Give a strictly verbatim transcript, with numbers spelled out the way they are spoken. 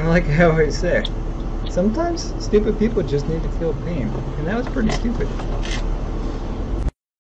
And like I always say, sometimes stupid people just need to feel pain. And that was pretty stupid.